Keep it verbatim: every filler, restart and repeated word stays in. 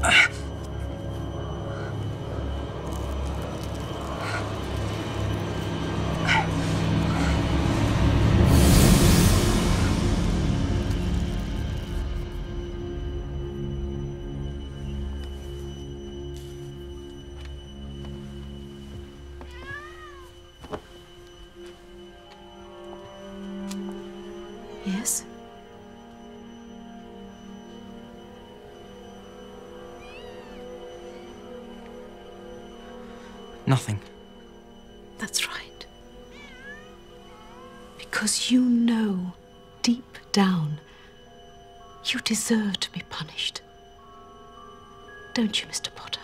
Yes? Nothing. That's right. Because you know, deep down, you deserve to be punished. Don't you, Mister Potter?